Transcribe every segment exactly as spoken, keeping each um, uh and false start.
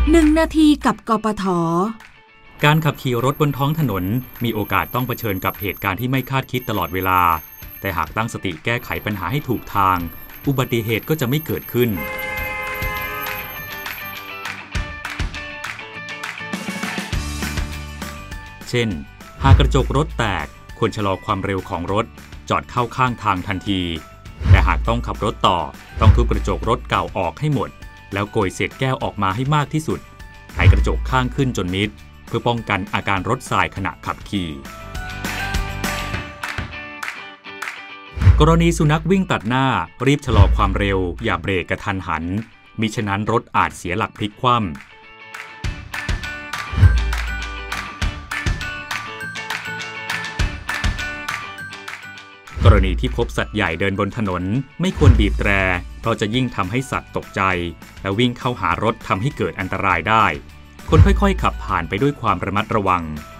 หนึ่งนาทีกับกปท. การขับขี่รถบนท้องถนนมีโอกาสต้องเผชิญกับเหตุการณ์ที่ไม่คาดคิดตลอดเวลาแต่หากตั้งสติแก้ไขปัญหาให้ถูกทางอุบัติเหตุก็จะไม่เกิดขึ้นเช่นหากกระจกรถแตกควรชะลอความเร็วของรถจอดเข้าข้างทางทันทีแต่หากต้องขับรถต่อต้องทุบกระจกรถเก่าออกให้หมดแล้วโกยเศษแก้วออกมาให้มากที่สุดให้กระจกข้างขึ้นจนมิดเพื่อป้องกันอาการรถทรายขณะขับขี่กรณีสุนัขวิ่งตัดหน้ารีบชะลอความเร็วอย่าเบรกกระทันหันมิฉะนั้นรถอาจเสียหลักพลิกคว่ำกรณีที่พบสัตว์ใหญ่เดินบนถนนไม่ควรบีบแตรเพราะจะยิ่งทำให้สัตว์ตกใจและวิ่งเข้าหารถทำให้เกิดอันตรายได้คนค่อยๆขับผ่านไปด้วยความระมัดระวัง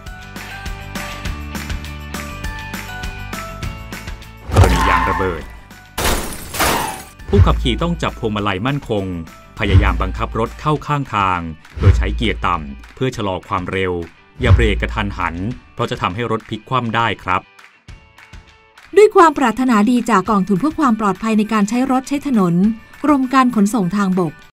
กรณียางระเบิดผู้ขับขี่ต้องจับพวงมาลัยมั่นคงพยายามบังคับรถเข้าข้างทางโดยใช้เกียร์ต่ำเพื่อชะลอความเร็วอย่าเบรกกระทันหันเพราะจะทำให้รถพลิกคว่ำได้ครับด้วยความปรารถนาดีจากกองทุนเพื่อความปลอดภัยในการใช้รถใช้ถนนกรมการขนส่งทางบก